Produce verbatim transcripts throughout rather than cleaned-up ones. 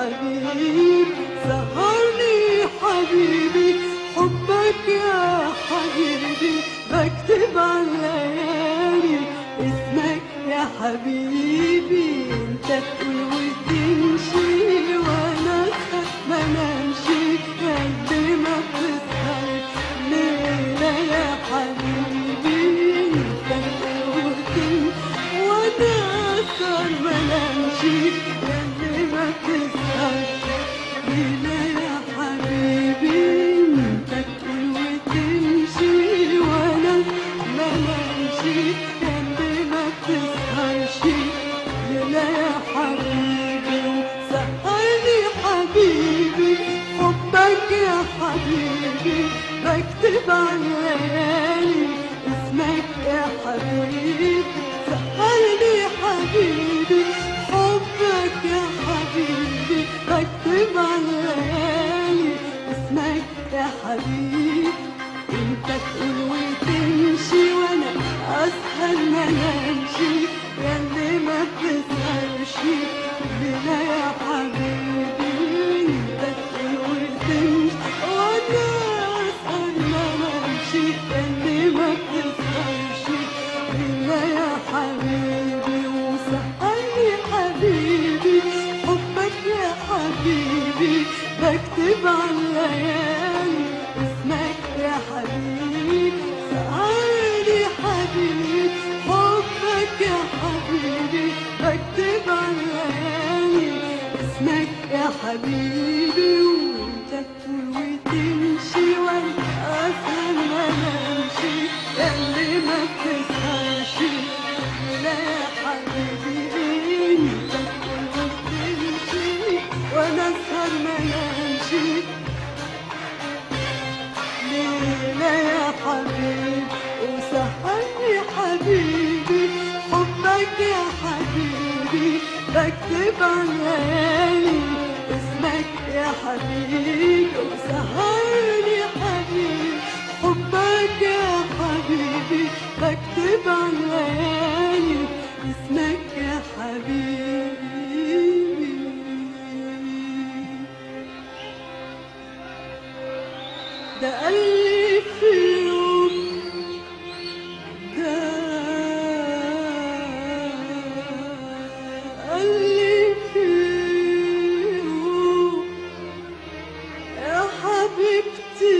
حبيب سهرني حبيبي، حبك يا حبيبي بكتب على الليالي اسمك يا حبيبي. انت تقول وتمشي وانا ما نمشي، قلبي ما بتسهر ليلة يا حبيبي. انت تقول وتمشي وانا اسهر ما نمشي، قلبي ما بتسهر ليلة يا حبيبي. انت تقول وتمشي وانا ما نمشي، قلبي ما بتسهرش ليلة يا حبيبي. وسهرني حبيبي حبك يا حبيبي، بكتب على الليالي اسمك يا حبيبي. سهرني حبيبي حبك يا حبيبي، بكتب على الليالي اسمك يا حبيبي. انت تقول وتمشي وانا اسهر ما نمشي، ياللي ما بتسهرش ليلة يا حبيبي. انت تقول وتمشي وانا اسهر ما نمشي، ياللي ما بتسهرش ليلة يا حبيبي. وسهرني حبيبي حبك يا حبيبي، بكتب على الليالي اسمك يا حبيبي. سهرني حبيبي حبك يا حبيبي، بكتب على الليالي اسمك يا حبيبي. وانت تقول وتمشي وانا اسهر ما نمشي، ياللي ما بتسهرش ليلة يا حبيبي. انت تقول وتمشي وانا اسهر ما نمشي ليلة يا حبيبي. وسهرني حبيبي حبك يا حبيبي، بكتب على الليالي اسمك يا حبيبي. وسهرني حبيبي حبك يا حبيبي، بكتب على الليالي اسمك يا حبيبي. ده قلبي في يوم ده قلبي في يوم يا حبيبتي،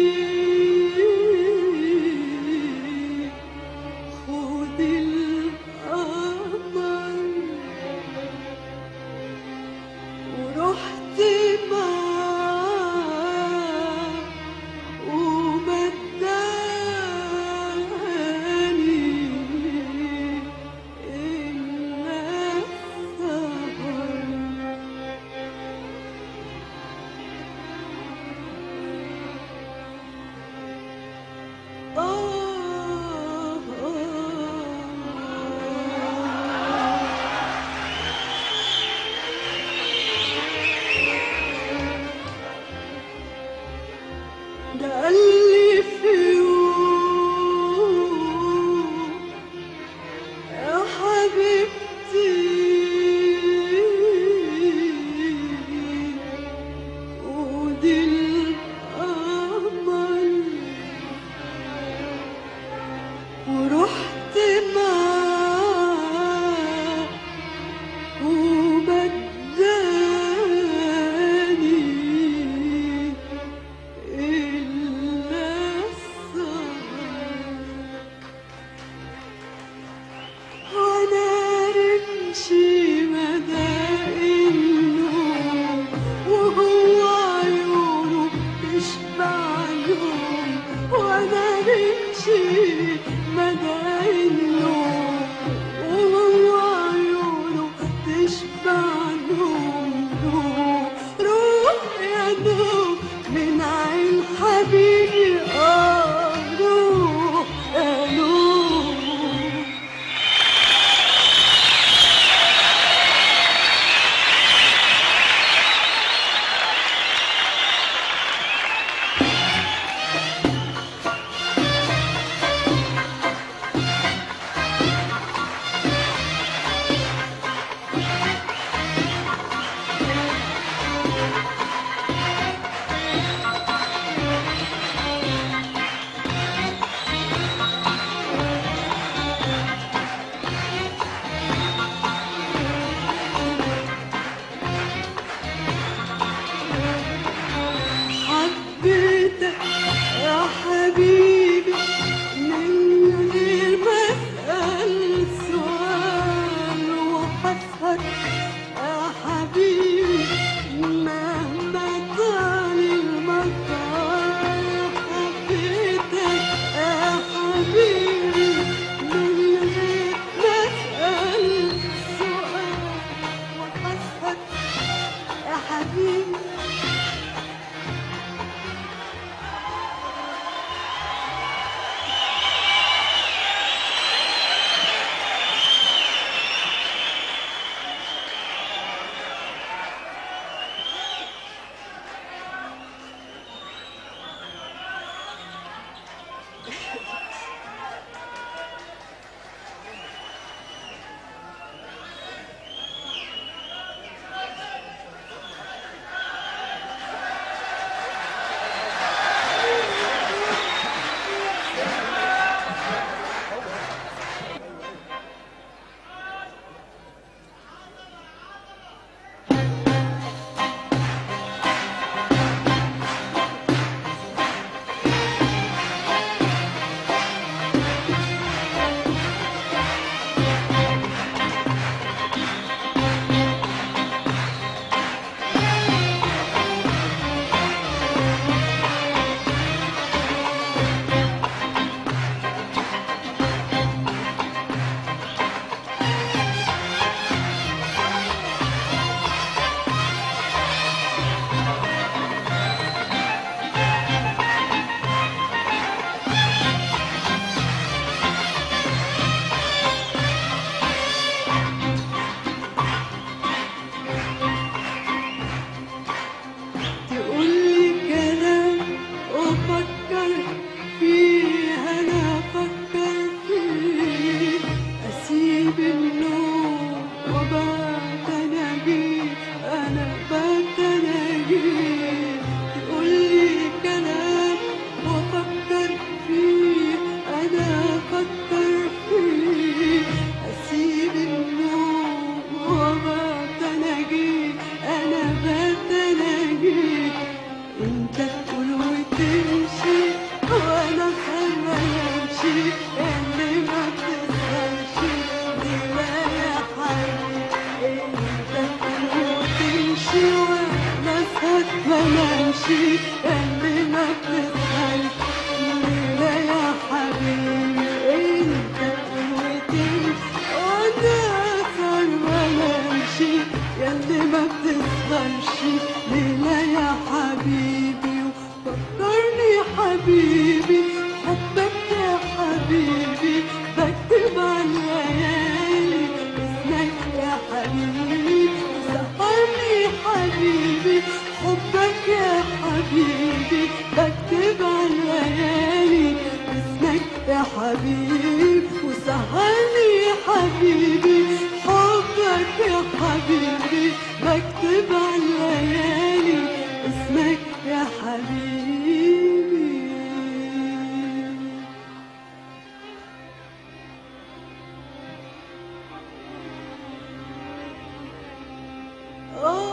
خدي القمر ورحت معاه بتنامش اللي ما بتسهرش ليلة يا حبيبي انت قوتي وانا اسهر وانامش ياللي ما بتسهرش ليلة يا حبيبي وفكرني حبيبي حبك يا حبيبي بكتب على الليالي اسمك يا حبيبي سهرني حبيبي حبك يا حبيبي بكتب على الليالي اسمك يا حبيبي وسهرني حبيبي حبك يا حبيبي بكتب على الليالي اسمك يا حبيبي. Oh